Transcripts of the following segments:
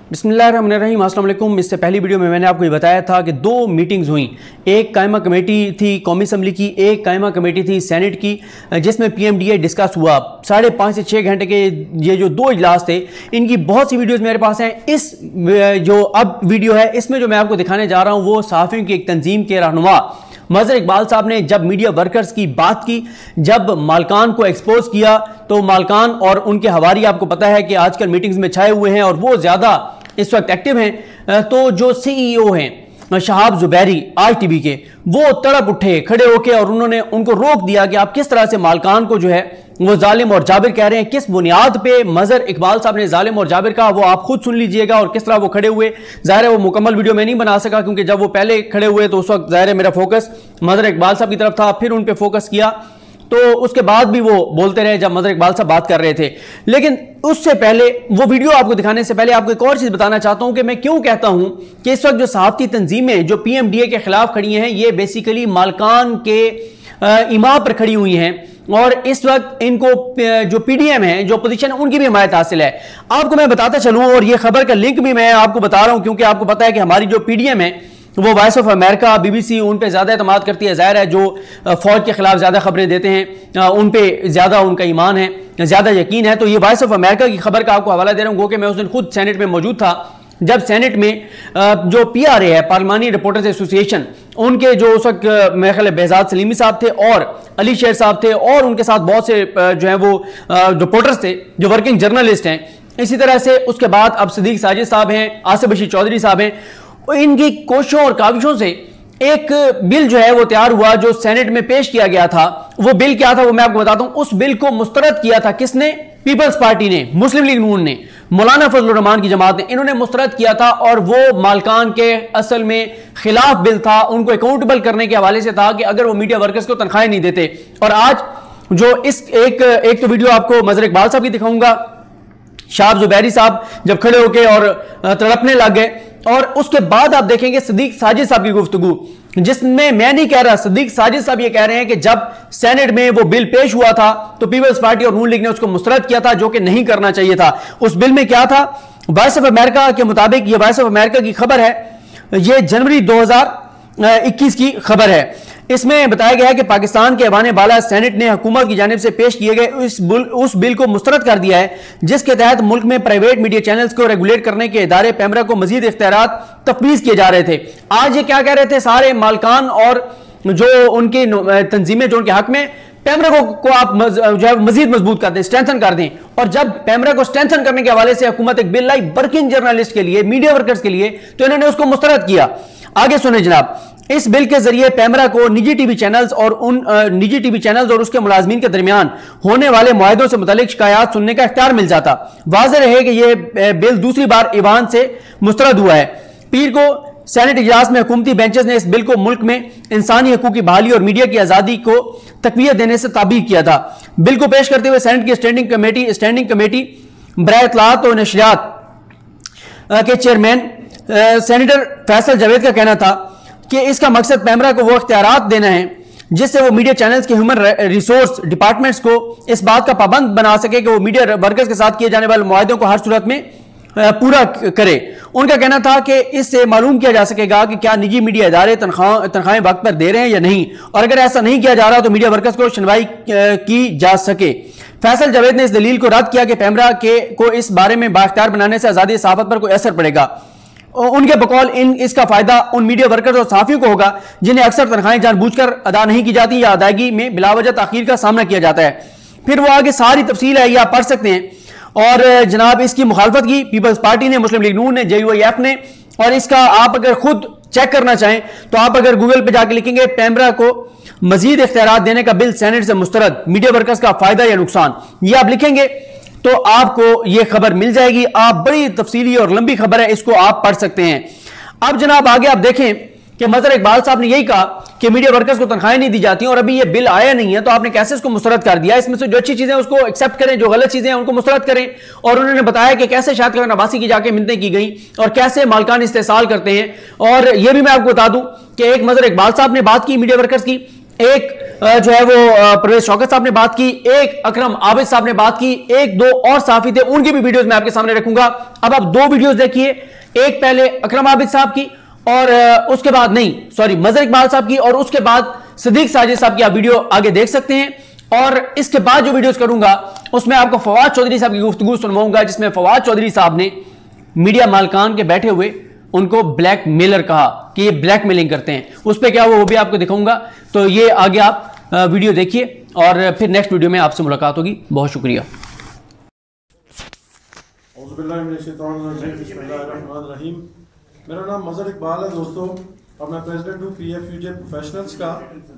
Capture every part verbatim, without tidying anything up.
बिस्मिल्लाहिर्रहमानिर्रहीम, अस्सलाम वालेकुम। इससे पहली वीडियो में मैंने आपको ये बताया था कि दो मीटिंग्स हुई। एक कायमा कमेटी थी कौमी असम्बली की, एक कायमा कमेटी थी सेनेट की, जिसमें पीएमडीए डिस्कस हुआ। साढ़े पाँच से छः घंटे के ये जो दो इजलास थे, इनकी बहुत सी वीडियोज़ मेरे पास हैं। इस जो अब वीडियो है, इसमें जो मैं आपको दिखाने जा रहा हूँ वो सहाफ़ियों की एक तंजीम के रहनुमा मजहर इकबाल साहब ने जब मीडिया वर्कर्स की बात की, जब मालकान को एक्सपोज किया, तो मालकान और उनके हवारी आपको पता है कि आजकल मीटिंग्स में छाए हुए हैं और वो ज़्यादा इस वक्त एक्टिव हैं। तो जो सीईओ हैं शहाब जुबैरी आज टीवी के, वो तड़प उठे खड़े होके और उन्होंने उनको रोक दिया कि आप किस तरह से मालकान को जो है वो जालिम और जाबिर कह रहे हैं। किस बुनियाद पे मजहर इकबाल साहब ने जालिम और जाबिर कहा, वो आप खुद सुन लीजिएगा और किस तरह वो खड़े हुए। ज़ाहिर है वो मुकम्मल वीडियो में नहीं बना सका, क्योंकि जब वो पहले खड़े हुए तो उस वक्त ज़ाहिर है मेरा फोकस मजहर इकबाल साहब की तरफ था, फिर उन पर फोकस किया, तो उसके बाद भी वो बोलते रहे जब मजहर इकबाल साहब बात कर रहे थे। लेकिन उससे पहले, वो वीडियो आपको दिखाने से पहले आपको एक और चीज़ बताना चाहता हूं कि मैं क्यों कहता हूं कि इस वक्त जो सहाफ़ती तंजीमें जो पीएमडीए के खिलाफ खड़ी हैं, ये बेसिकली मालकान के इमाम पर खड़ी हुई हैं और इस वक्त इनको जो पीडीएम है, जो अपोजिशन है, उनकी भी हिमायत हासिल है। आपको मैं बताता चलूं, और ये खबर का लिंक भी मैं आपको बता रहा हूं, क्योंकि आपको पता है कि हमारी जो पीडीएम है वो वॉइस ऑफ अमेरिका, बीबीसी, उन पे ज़्यादा एतमाद करती है। ज़ाहिर है जो फौज के खिलाफ ज़्यादा खबरें देते हैं उन पे ज़्यादा उनका ईमान है, ज़्यादा यकीन है। तो ये वॉइस ऑफ अमेरिका की खबर का आपको हवाला दे रहा हूँ, कि मैं उस दिन खुद सेनेट में मौजूद था, जब सेनेट में जो पीआरए है, पार्लिमानी रिपोर्टर्स एसोसिएशन, उनके जो उस वक्त मेरे ख्याल बेहजाद सलीमी साहब थे और अली शेर साहब थे, और उनके साथ बहुत से जो है वो रिपोर्टर्स थे जो वर्किंग जर्नलिस्ट हैं। इसी तरह से उसके बाद अब सदीक साजिद साहब हैं, आसिफ बशीर चौधरी साहब हैं। इनकी कोशिशों और काविशों से एक बिल जो है वो तैयार हुआ, जो सेनेट में पेश किया गया था। वो बिल क्या था वो मैं आपको बताता हूं। उस बिल को मुस्तरद किया था किसने? पीपल्स पार्टी ने, मुस्लिम लीग नून ने, मौलाना फजलुर रहमान की जमात ने, इन्होंने मुस्तरद किया था। और वो मालकान के असल में खिलाफ बिल था, उनको अकाउंटेबल करने के हवाले से था कि अगर वो मीडिया वर्कर्स को तनख्वाहें नहीं देते। और आज जो इस एक एक तो वीडियो आपको मजहर इकबाल साहब की दिखाऊंगा, शहाब जुबैरी साहब जब खड़े होके और तड़पने लग गए, और उसके बाद आप देखेंगे सदीक साजिद साहब की गुफ्तगू, जिसमें मैं नहीं कह रहा, सदीक साजिद साहब ये कह रहे हैं कि जब सेनेट में वो बिल पेश हुआ था तो पीपल्स पार्टी और नून लीग ने उसको मुस्तरद किया था, जो कि नहीं करना चाहिए था। उस बिल में क्या था? वॉइस ऑफ अमेरिका के मुताबिक, ये वॉइस ऑफ अमेरिका की खबर है, ये जनवरी दो हजार इक्कीस की खबर है। इसमें बताया गया है कि पाकिस्तान के ऐवान बाला सेनेट ने हुकूमत की जानिब से पेश किए गए उस बिल उस बिल को मुस्तरद कर दिया है, जिसके तहत मुल्क में प्राइवेट मीडिया चैनल्स को रेगुलेट करने के इदारे पैमरा को मजीद इख्तियारात तफवीज़ किए जा रहे थे। आज ये क्या कह रहे थे सारे मालकान और जो उनकी तंजीमें जो उनके हक में, पैमरा को, को आप मज, जो है मजीद मजबूत कर दें, स्ट्रेंथन कर दें। और जब पैमरा को स्ट्रेंथन करने के हवाले से हुकूमत एक बिल लाई वर्किंग जर्नलिस्ट के लिए, मीडिया वर्कर्स के लिए, तो इन्होंने उसको मुस्तरद किया। आगे सुने जनाब, इस बिल के जरिए पैमरा को निजी टीवी चैनल्स और उन निजी टीवी चैनल्स और उसके मुलाजमीन के दरमियान होने वाले मुआहदों से मुतालिक शिकायत सुनने का इख्तियार मिल जाता। वाज़ेह रहे कि यह बिल दूसरी बार ईवान से मुस्तरद हुआ है। पीर को सेनेट इजलास में हुकूमती बेंचेस ने इस बिल को मुल्क में इंसानी हकूक की बहाली और मीडिया की आज़ादी को तकवीत देने से ताबीर किया था। बिल को पेश करते हुए सेनेट की स्टैंडिंग कमेटी स्टैंडिंग कमेटी बराए इत्तलात और नशरियात के चेयरमैन सेनेटर फैसल जावेद का कहना था कि इसका मकसद पैमरा को वो इख्तियारात देना है जिससे वो मीडिया चैनल्स के ह्यूमन रिसोर्स डिपार्टमेंट्स को इस बात का पाबंद बना सके कि वो मीडिया वर्कर्स के साथ किए जाने वाले मुआहदों को हर सूरत में पूरा करे। उनका कहना था कि इससे मालूम किया जा सकेगा कि क्या निजी मीडिया इदारे तनख्वाह तनख्वाहें वक्त पर दे रहे हैं या नहीं, और अगर ऐसा नहीं किया जा रहा तो मीडिया वर्कर्स को सुनवाई की जा सके। फैसल जावेद ने इस दलील को रद्द किया कि पैमरा के को इस बारे में बाख्तियार बनाने से आज़ादी सहाफत पर कोई असर पड़ेगा। उनके बकौल इन इसका फायदा उन मीडिया वर्कर्स और सहाफियों को होगा जिन्हें अक्सर तनख्वाहें जानबूझकर अदा नहीं की जाती या अदायगी में बिलावजह ताखीर का सामना किया जाता है। फिर वो आगे सारी तफसील है, ये आप पढ़ सकते हैं। और जनाब इसकी मुखालफत की पीपल्स पार्टी ने, मुस्लिम लीग नून ने, जे यू आई एफ ने, और इसका आप अगर खुद चेक करना चाहें तो आप अगर गूगल पे जाके लिखेंगे पैमरा को मजीद इख्तियारात देने का बिल सेनेट से मुस्तरद, मीडिया वर्कर्स का फायदा या नुकसान, ये आप लिखेंगे तो आपको यह खबर मिल जाएगी। आप बड़ी तफसीली और लंबी खबर है, इसको आप पढ़ सकते हैं। अब जनाब आगे आप देखें कि मजहर इकबाल साहब ने यही कहा कि मीडिया वर्कर्स को तनख्वाहें नहीं दी जाती और अभी ये बिल आया नहीं है, तो आपने कैसे इसको मुस्तरद कर दिया? इसमें से जो अच्छी चीजें उसको एक्सेप्ट करें, जो गलत चीजें हैं उनको मुस्तरद करें। और उन्होंने बताया कि कैसे शाहिद खलीफा नवासी की जाके मिन्नतें की गई और कैसे मालकान इस्तेसाल करते हैं। और यह भी मैं आपको बता दूं कि एक मजहर इकबाल साहब ने बात की मीडिया वर्कर्स की, एक जो है वो परवेज शौकत साहब ने बात की, एक अकरम आबिद साहब ने बात की, एक दो और साफी थे, उनकी भी वीडियोस मैं आपके सामने रखूंगा। अब आप दो वीडियोस देखिए, एक पहले अकरम आबिद साहब की और उसके बाद नहीं सॉरी मजहर इकबाल साहब की, और उसके बाद सिद्दीक साजिद साहब की आप वीडियो आगे देख सकते हैं। और इसके बाद जो वीडियोस करूंगा उसमें आपको फवाद चौधरी साहब की गुफ्तगू सुनवाऊंगा, जिसमें फवाद चौधरी साहब ने मीडिया मालकान के बैठे हुए उनको ब्लैक मेलर कहा कि ये ब्लैक मेलिंग करते हैं, उस पर क्या हुआ वो भी आपको दिखाऊंगा। तो ये आगे आप वीडियो देखिए और फिर नेक्स्ट वीडियो में आपसे मुलाकात होगी। बहुत शुक्रिया। मेरा नाम मजहर इकबाल है दोस्तों, और मैं प्रेसिडेंट हूँ P F U J professionals का।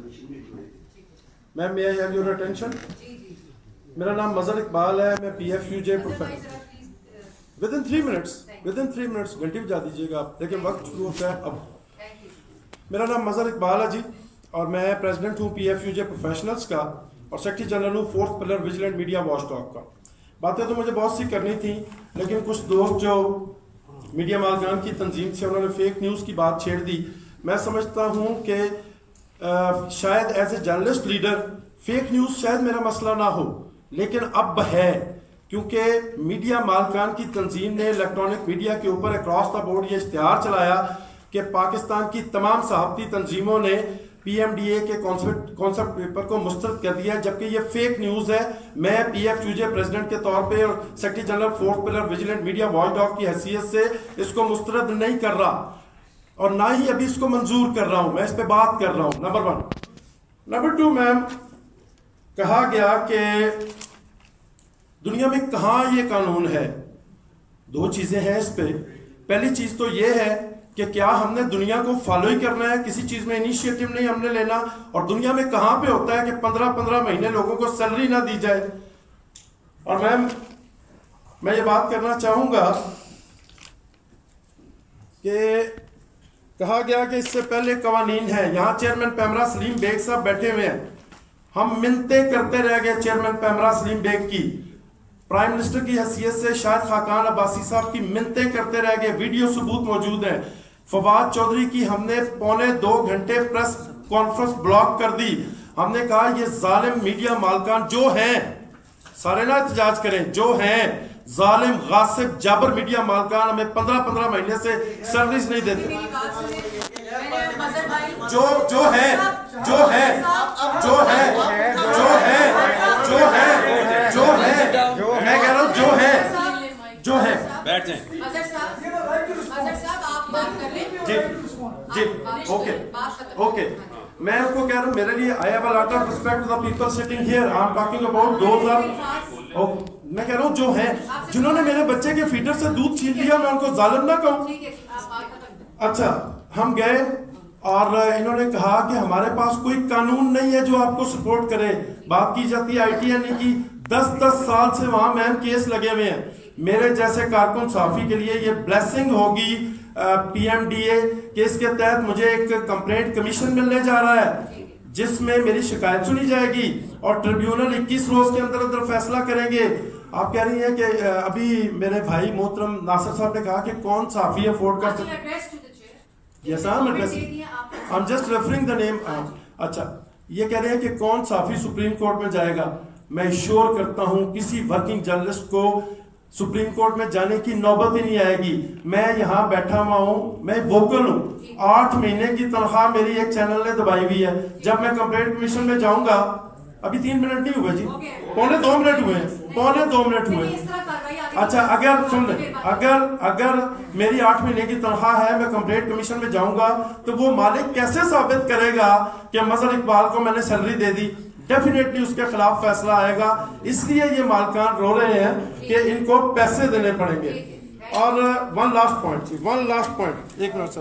Ma'am may I have your attention. मेरा नाम मजहर इकबाल है, मैं P F U J within three minutes within three minutes घंटी बजा दीजिएगा आप, लेकिन वक्त शुरू होता है अब। मेरा नाम मजहर इकबाल है जी, और मैं प्रेसिडेंट हूँ P F U J professionals का और सेक्रेटरी जनरल हूँ fourth pillar vigilant media watchdog का। बातें तो मुझे बहुत सी करनी थी, लेकिन कुछ दोस्त जो मीडिया मालकान की तंजीम से उन्होंने फेक न्यूज़ की बात छेड़ दी। मैं समझता हूँ कि शायद as a journalist leader fake news शायद मेरा मसला ना हो, लेकिन अब है, क्योंकि मीडिया मालकान की तंजीम ने इलेक्ट्रॉनिक मीडिया के ऊपर अक्रॉस द बोर्ड ये इश्तिहार चलाया कि पाकिस्तान की तमाम सहाफती तंजीमों ने पी एम डी ए के कॉन्सेप्ट पेपर को मुस्तरद कर दिया, जबकि ये फेक न्यूज़ है। मैं P F U J president के तौर पे और secretary general fourth pillar vigilant media watchdog की हैसियत से इसको मुस्तरद नहीं कर रहा, और ना ही अभी इसको मंजूर कर रहा हूं। मैं इस पे बात कर रहा हूं, number one. Number two, ma'am कहा गया कि दुनिया में कहां ये कानून है। दो चीजें हैं इस पे। पहली चीज तो ये है कि क्या हमने दुनिया को फॉलो ही करना है, किसी चीज में इनिशिएटिव नहीं हमने लेना, और दुनिया में कहां पे होता है कि पंद्रह पंद्रह महीने लोगों को सैलरी ना दी जाए। और मैम मैं ये बात करना चाहूंगा कि कहा गया कि इससे पहले कवानीन है। यहां चेयरमैन पैमरा सलीम बेग साहब बैठे हुए हैं, हम मिन्नते करते रह गए चेयरमैन पैमरा सलीम बेग की, प्राइम मिनिस्टर की हैसियत से शाहिद खाकान अब्बासी साहब की मिन्नते करते रह गए, वीडियो सबूत मौजूद हैं। फवाद चौधरी की हमने पौने दो घंटे प्रेस कॉन्फ्रेंस ब्लॉक कर दी। हमने कहा ये जालिम मीडिया मालकान जो हैं, सारे ना एहतजाज करें, जो हैं जालिम गासिब जाबर मीडिया मालकान हमें पंद्रह पंद्रह महीने से सर्विस नहीं देते। जो जो है जो है जो है जो है जो है जो है मैं कह रहा हूँ जो है जो है बैठ जाएं। जी जी ओके ओके मैं आपको कह रहा हूँ, मेरे लिए I have a lot of respect to the people sitting here. I am talking about those are, मैं कह रहा हूँ जो है, जिन्होंने मेरे बच्चे के फीडर से दूध छीन लिया, मैं उनको जालिम ना कहूँ। अच्छा, हम गए और इन्होंने कहा कि हमारे पास कोई कानून नहीं है जो आपको सपोर्ट करे। बात की जाती है आई टी एन ई की, दस दस साल से वहां मैम केस लगे हुए हैं। मेरे जैसे कारकुन साफी के लिए ये ब्लेसिंग होगी P M D A case के तहत मुझे एक कंप्लेंट कमीशन मिलने जा रहा है, जिसमें मेरी शिकायत सुनी जाएगी और ट्रिब्यूनल इक्कीस रोज के अंदर अंदर फैसला करेंगे। आप कह रही हैं कि अभी मेरे भाई मोहतरम नासिर साहब ने कहा कि कौन साफी अफोर्ड कर सकते। Yes, I'm addressing. I'm just referring the name. अच्छा, ये कह रहे हैं कि कौन साफी सुप्रीम कोर्ट में जाएगा। मैं श्योर करता हूं किसी वर्किंग जर्नलिस्ट को सुप्रीम कोर्ट में जाने की नौबत ही नहीं आएगी। मैं यहाँ बैठा हुआ हूँ, मैं वोकल हूँ। आठ महीने की तनख्वाह मेरी एक चैनल ने दबाई हुई है। जब मैं कंप्लेंट कमीशन में जाऊंगा, अभी तीन मिनट नहीं हुए जी, पौने दो मिनट हुए, पौने दो मिनट हुए। अच्छा, अगर सुन ले, अगर अगर मेरी आठ महीने की तनख्वाह है, मैं कंप्लेंट कमीशन में जाऊंगा, तो वो मालिक कैसे साबित करेगा कि मजहर इकबाल को मैंने सैलरी दे दी? डेफिनेटली उसके खिलाफ फैसला आएगा। इसलिए ये मालकान रो रहे हैं कि इनको पैसे देने पड़ेंगे। और one last point, one last point, एक minute sir,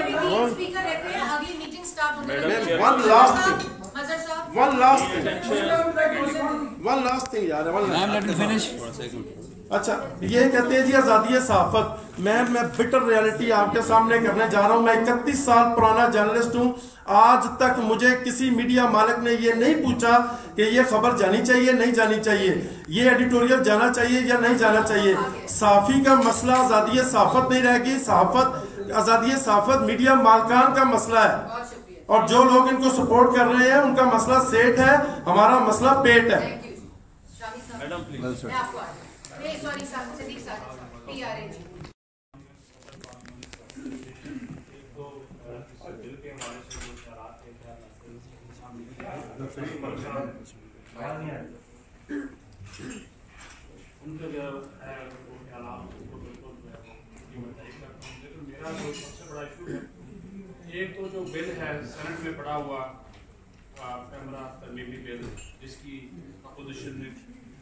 one last thing, one last thing, one last thing यार, वन। अच्छा, ये कहते हैं जी आजादी है सहाफत। मैं मैं बिटर रियलिटी आपके सामने करने जा रहा हूं। मैं इकतीस साल पुराना जर्नलिस्ट हूं। आज तक मुझे किसी मीडिया मालिक ने ये नहीं पूछा कि ये खबर जानी चाहिए नहीं जानी चाहिए, ये एडिटोरियल जाना चाहिए या नहीं जाना चाहिए। साफी का मसला आजादी सहाफत नहीं रहेगी, सहाफत आजादी सहाफत मीडिया मालकान का मसला है। और जो लोग इनको सपोर्ट कर रहे हैं उनका मसला सेठ है, हमारा मसला पेट है। Madam please. मैं आपको sorry sir, Siddique sir, PRA ji. उनके जो है मेरा जो सबसे बड़ा इशू है, एक तो जो बिल है सेनेट में पड़ा हुआ कैमरा तरमीमी बिल, जिसकी अपोजिशन ने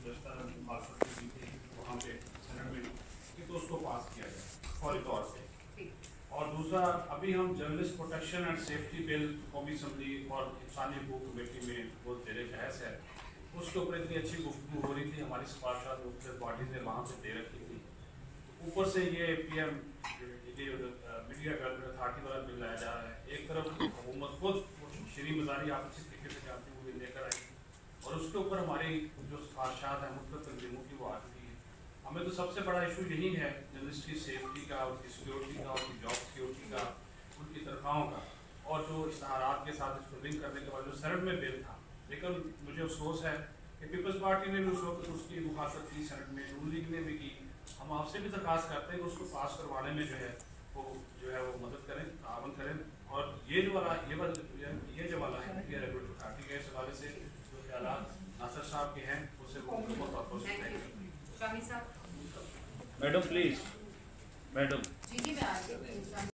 वहाँ पे सेनेट में कि तो उसको पास किया जाए फौरी तौर पे। और दूसरा, अभी हम journalist protection and safety bill कौमी असम्बली और इंसानी हकूक़ कमेटी में बहुत तेरे जहस है, उसके ऊपर इतनी अच्छी गुफ्तगू हो रही थी, हमारी सिफारिशात मुख्तलिफ बॉडीज ने वहाँ पे दे रखी थी। ऊपर से ये P M media development authority वाला बिल लाया जा रहा है। एक तरफ हुकूमत खुद शरी मजारी आप अच्छी तरीके से जानती हुई लेकर आई, और उसके ऊपर हमारी जो सिफारिशात हैं मुख्तलिफ तंजीमों की वो आ चुकी है। हमें तो सबसे बड़ा इशू यही है जर्नलिस्ट की सेफ्टी का, उनकी सिक्योरिटी का, उनकी जॉब सिक्योरिटी का, उनकी तनख्वाहों का, और जो इश्तहारात के साथ इसको लिंक करने के बाद जो सेनेट में बिल था। लेकिन मुझे अफसोस है कि पीपल्स पार्टी ने भी उस वक्त उसकी मुखातब की, सेनेट में नून लीग ने भी की। हम आपसे भी दरख्वास्त करते हैं कि उसको पास करवाने में जो है वो जो है वो मदद करें, तावन करें। और ये जो वाला ये वाला ये जो वाला है इंडिया रेगुलेटरी अथॉरिटी के इस हवाले से जो ख्यालात नासिर साहब के हैं उससे बहुत शामी साहब। मैडम प्लीज, मैडम जी जी मैं आ रही हूँ।